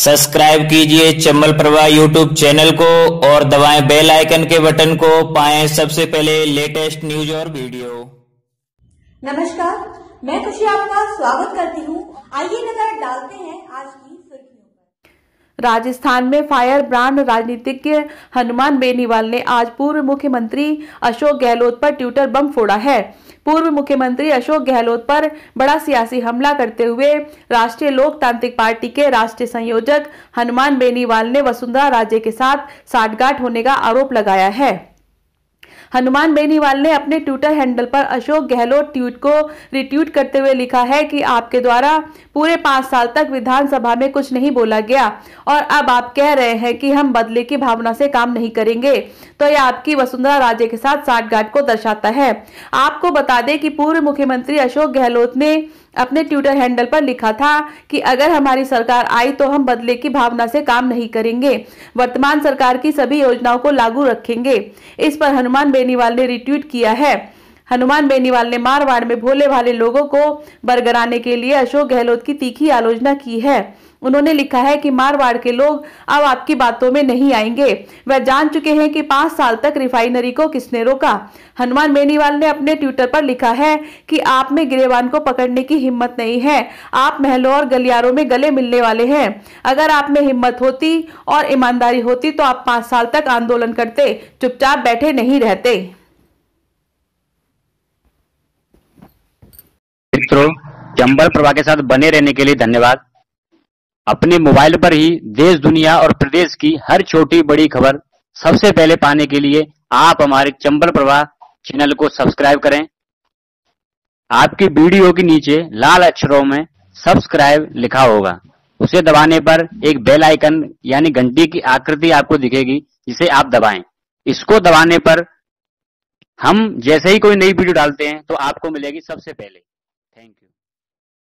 Subscribe कीजिए Chambal Prabha YouTube channel को और दबाएं बेल आइकन के बटन को, पाएं सबसे पहले लेटेस्ट न्यूज और वीडियो। नमस्कार, मैं खुशी आपका स्वागत करती हूँ। आइए नजर डालते हैं आज की सुर्खियों पर। राजस्थान में फायर ब्रांड राजनीतिज्ञ हनुमान बेनीवाल ने आज पूर्व मुख्यमंत्री अशोक गहलोत पर ट्विटर बम फोड़ा है। पूर्व मुख्यमंत्री अशोक गहलोत पर बड़ा सियासी हमला करते हुए राष्ट्रीय लोकतांत्रिक पार्टी के राष्ट्रीय संयोजक हनुमान बेनीवाल ने वसुंधरा राजे के साथ साठगांठ होने का आरोप लगाया है। हनुमान बेनीवाल ने अपने ट्विटर हैंडल पर अशोक गहलोत ट्वीट को रिट्वीट करते हुए लिखा है कि आपके द्वारा पूरे 5 साल तक विधानसभा में कुछ नहीं बोला गया और अब आप कह रहे हैं कि हम बदले की भावना से काम नहीं करेंगे, तो यह आपकी वसुंधरा राजे के साथ साठगांठ को दर्शाता है। आपको बता दें कि पूर्व मुख्यमंत्री अशोक गहलोत ने अपने ट्विटर हैंडल पर लिखा था कि अगर हमारी सरकार आई तो हम बदले की भावना से काम नहीं करेंगे, वर्तमान सरकार की सभी योजनाओं को लागू रखेंगे। इस पर हनुमान बेनीवाल ने रिट्वीट किया है। हनुमान बेनीवाल ने मारवाड़ में भोले भाले लोगों को बरगराने के लिए अशोक गहलोत की तीखी आलोचना की है। उन्होंने लिखा है कि मारवाड़ के लोग अब आपकी बातों में नहीं आएंगे, वह जान चुके हैं कि 5 साल तक रिफाइनरी को किसने रोका। हनुमान बेनीवाल ने अपने ट्विटर पर लिखा है कि आप में गिरेबान को पकड़ने की हिम्मत नहीं है, आप महलों और गलियारों में गले मिलने वाले हैं। अगर आप में हिम्मत होती और ईमानदारी होती तो आप 5 साल तक आंदोलन करते, चुपचाप बैठे नहीं रहते। मित्रों, चंबल प्रभा के साथ बने रहने के लिए धन्यवाद। अपने मोबाइल पर ही देश दुनिया और प्रदेश की हर छोटी बड़ी खबर सबसे पहले पाने के लिए आप हमारे चंबल प्रभा चैनल को सब्सक्राइब करें। आपकी वीडियो के नीचे लाल अक्षरों में सब्सक्राइब लिखा होगा, उसे दबाने पर एक बेल आइकन यानी घंटी की आकृति आपको दिखेगी, जिसे आप दबाएं। इसको दबाने पर हम जैसे ही कोई नई वीडियो डालते हैं तो आपको मिलेगी सबसे पहले। Thank you.